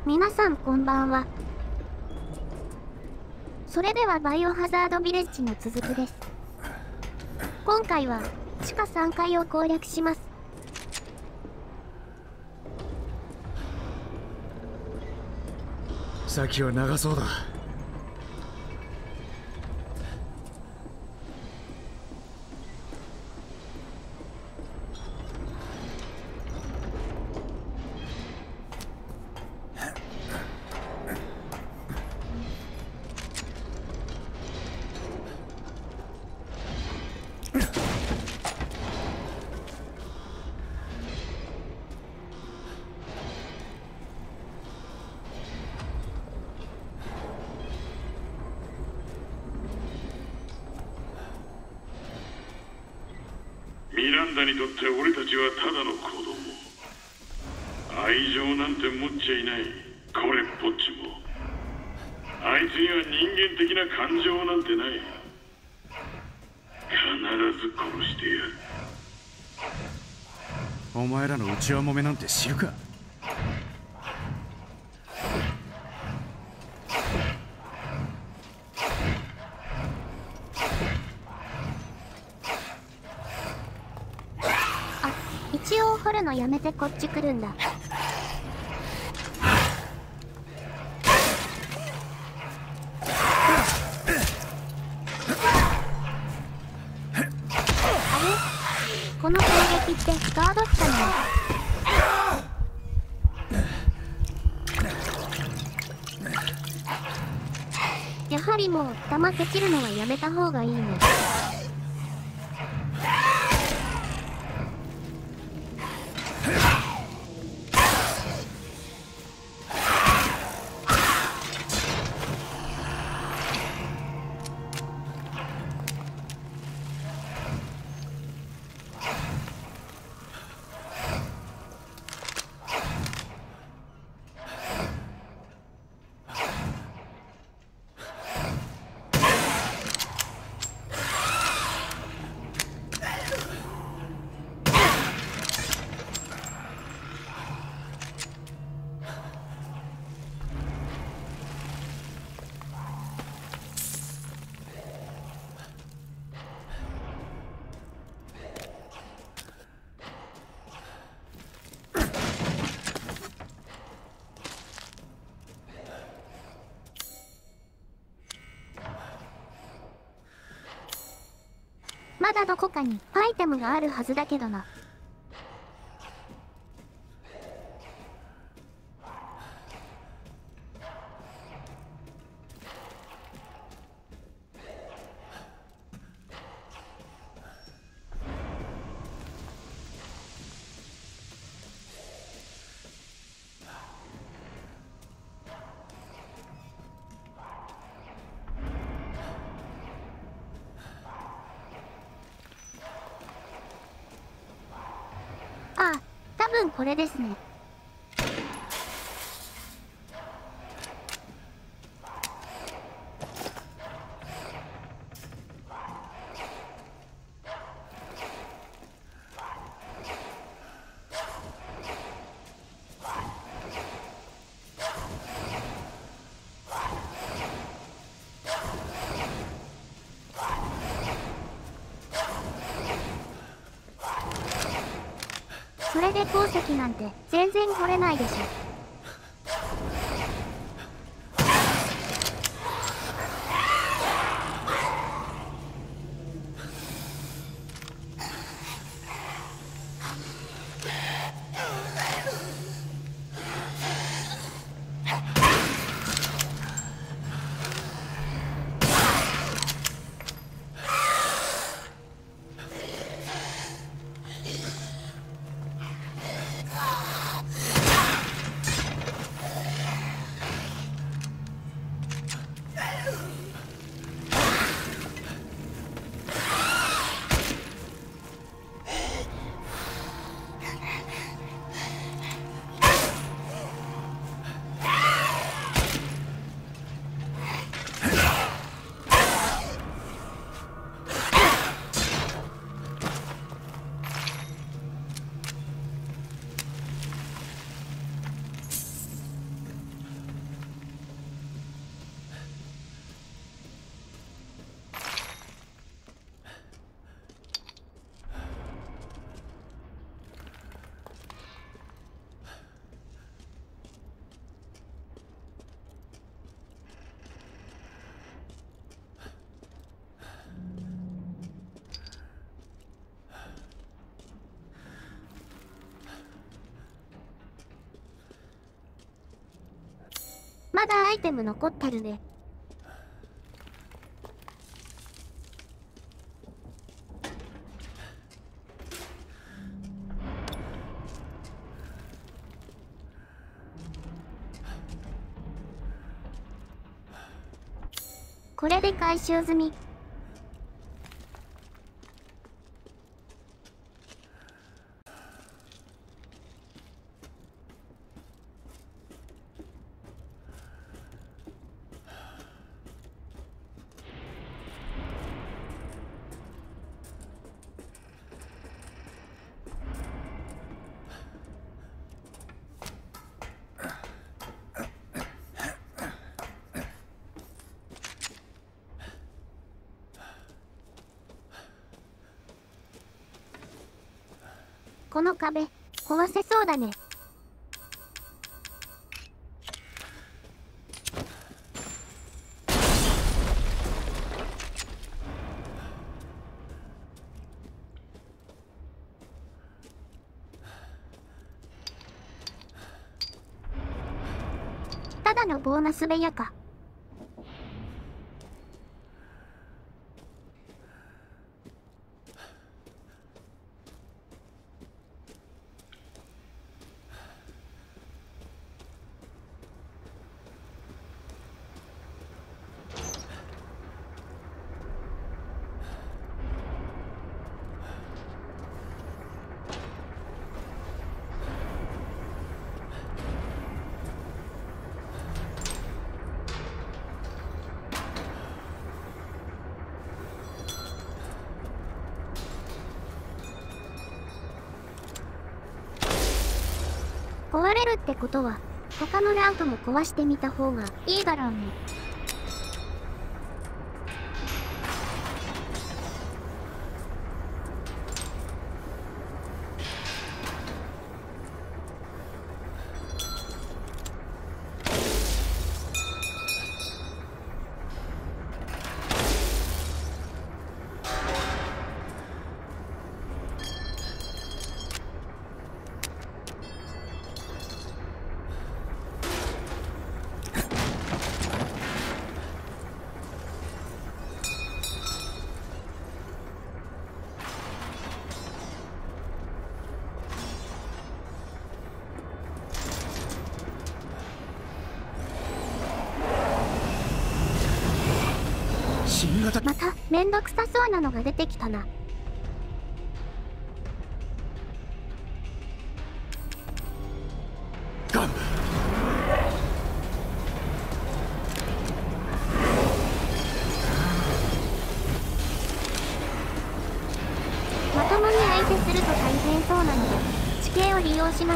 皆さんこんばんは。それではバイオハザードビレッジの続きです。今回は地下3階を攻略します。 先は長そうだ。 ミランダにとって俺たちはただの子供。愛情なんて持っちゃいない。これっぽっちも。あいつには人間的な感情なんてない。必ず殺してやる。 お前らの内輪もめなんて知るか。 一応掘るのやめてこっち来るんだ。この攻撃ってガードしたの？やはりもう弾け切るのはやめた方がいいね。まだどこかにアイテムがあるはずだけどな。ああ、多分これですね。それで鉱石なんて全然掘れないでしょ。 まだアイテム残ってるね。これで回収済み。この壁、壊せそうだね。ただのボーナス部屋か。壊れるってことは、他のランプも壊してみた方がいいだろうね。まためんどくさそうなのが出てきたな。 ガンまともに相手すると大変そうなので地形を利用します。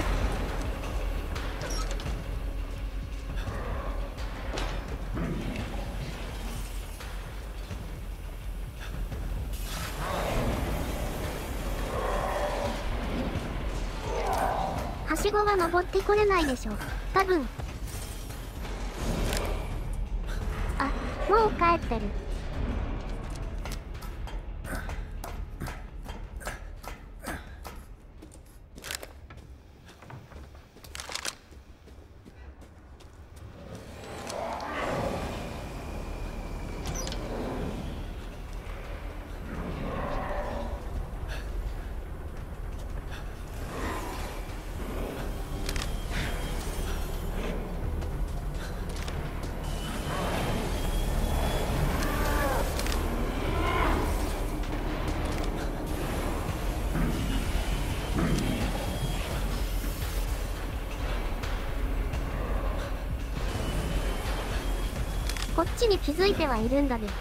はしごは登ってこれないでしょ多分。あ、もう帰ってる。こっちに気づいてはいるんだね。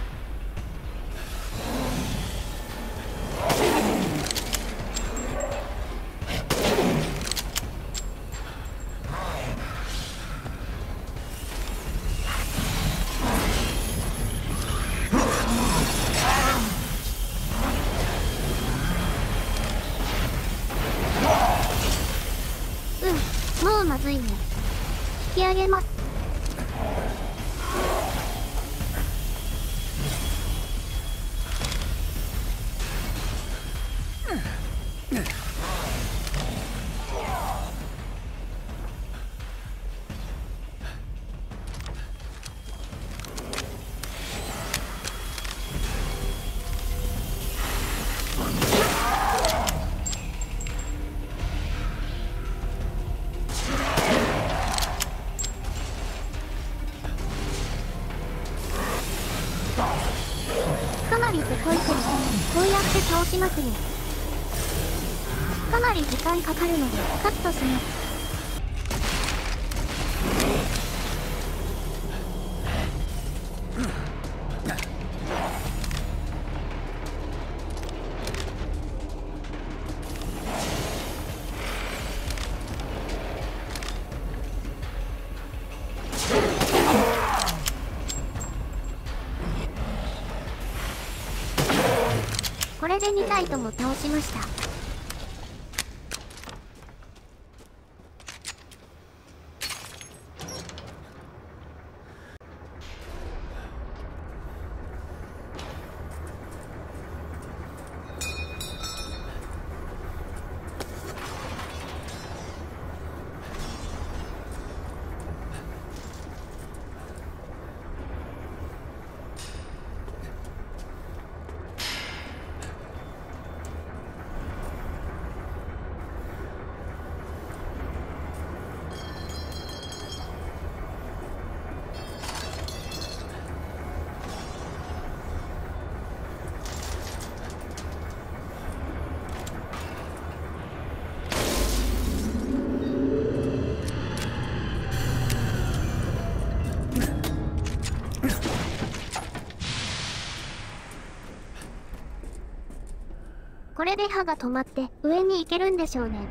もうまずいね。引き上げます。 かなり時間かかるのでカットします。これで2体とも倒しました。これで刃が止まって上に行けるんでしょうね。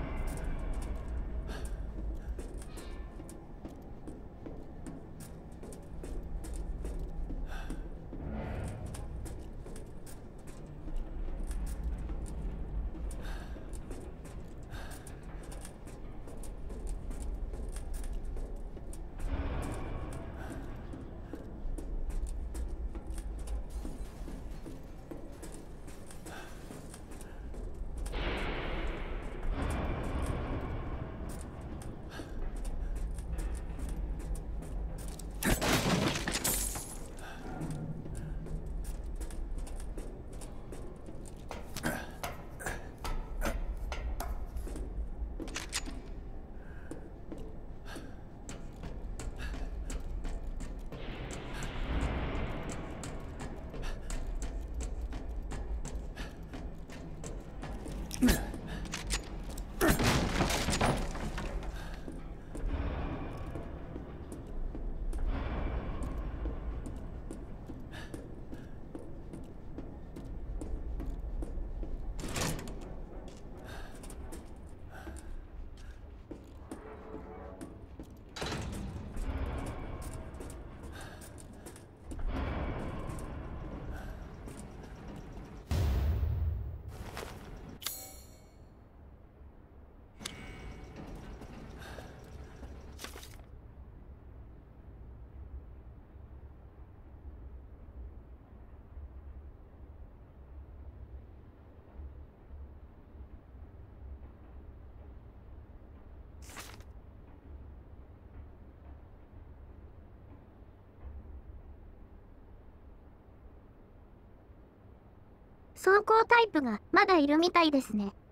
装甲タイプがまだいるみたいですね。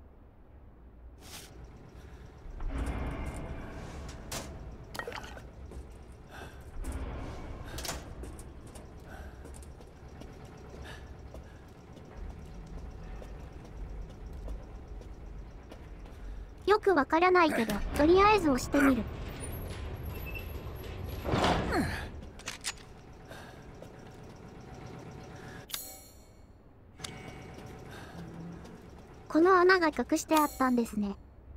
よくわからないけど、とりあえず押してみる。この穴が隠してあったんですね。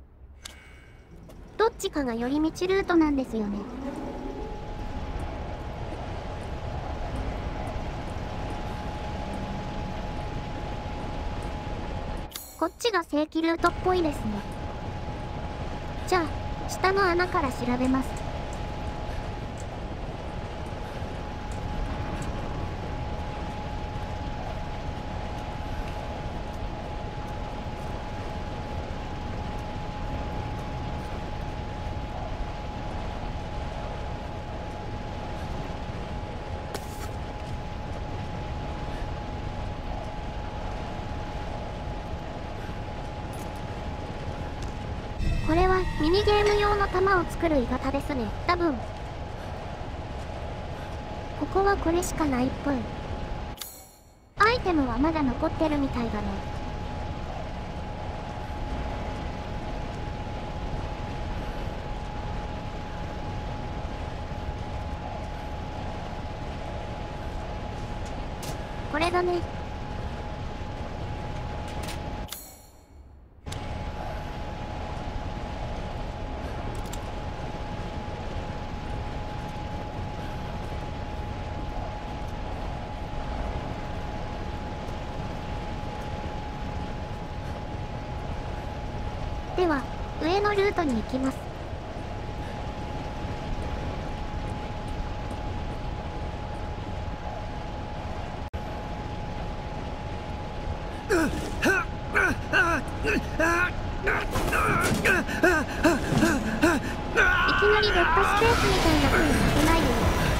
どっちかが寄り道ルートなんですよね。こっちが正規ルートっぽいですね。じゃあ、下の穴から調べます。これはミニゲーム用の弾を作る鋳型ですね。多分。ここはこれしかないっぽい。アイテムはまだ残ってるみたいだね。 これだね。では、上のルートに行きます。いきなりデッドスペースみたいな風にさせないでよ。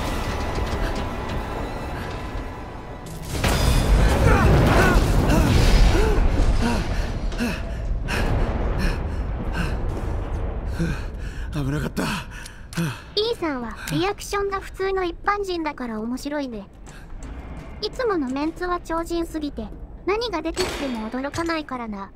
危なかった。 E さんはリアクションが普通の一般人だから面白いね。いつものメンツは超人すぎて何が出てきても驚かないからな。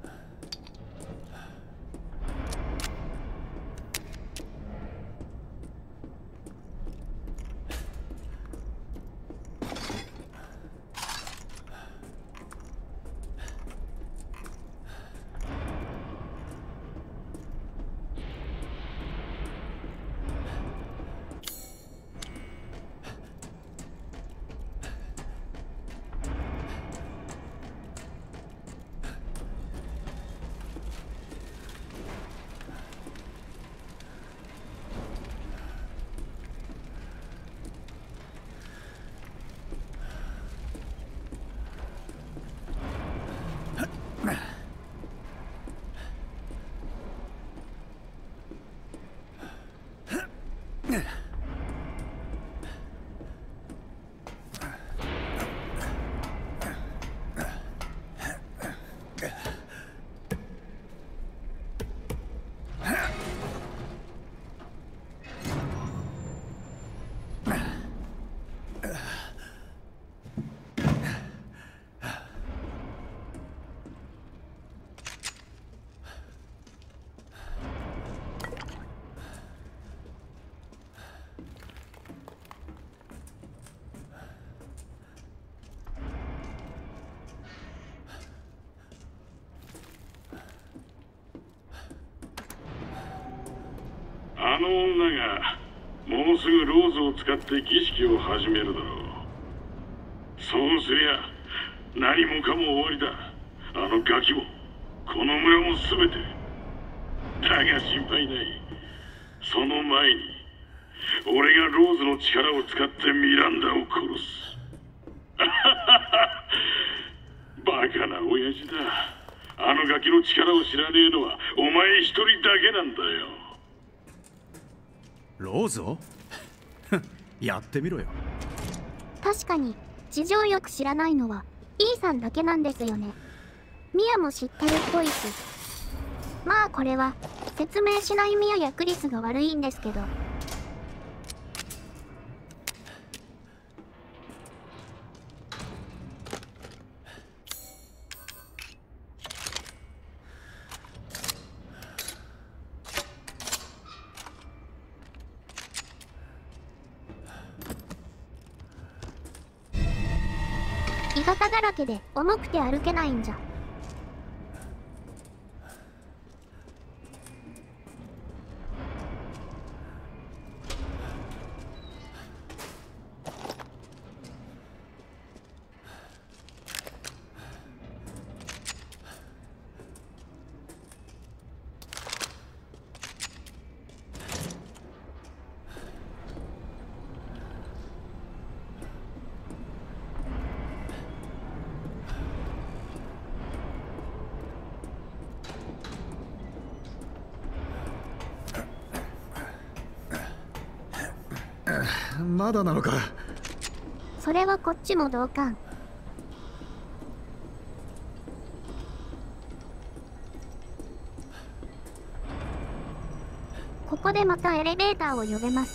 あの女がもうすぐローズを使って儀式を始めるだろう。そうすりゃ何もかも終わりだ。あのガキもこの村も全て。だが心配ない。その前に俺がローズの力を使ってミランダを殺す。バカな親父だ。あのガキの力を知らねえのはお前一人だけなんだよ。 ローズをやってみろよ。 確かに事情よく知らないのは E さんだけなんですよね。ミアも知ってるっぽいし。まあこれは説明しないミアやクリスが悪いんですけど。鋳型だらけで重くて歩けないんじゃ。 まだなのか。 それはこっちも同感。ここでまたエレベーターを呼べます。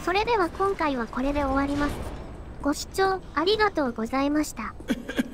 それでは今回はこれで終わります。ご視聴ありがとうございました。